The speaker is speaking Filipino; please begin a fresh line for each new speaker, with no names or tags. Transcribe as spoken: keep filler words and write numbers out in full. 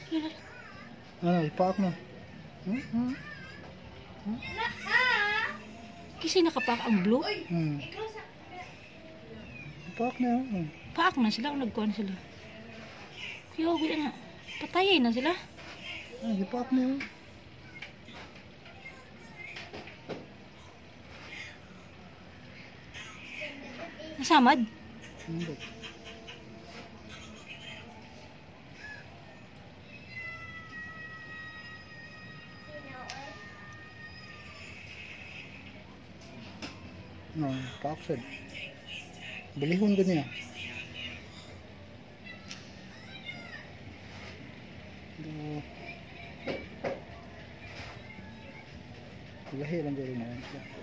Ano, ipaak na. Hmm? Hmm?
Kasi nakapak ang blue.
Hmm. Ipaak na yun.
Paak na sila o nagkuhan sila. Kaya wala na. Patayay na sila.
Ah, ipaak na yun.
Nasamad.
Hindi. No, paaksid. Balihon ko niya. Lahi lang gawin na yan siya.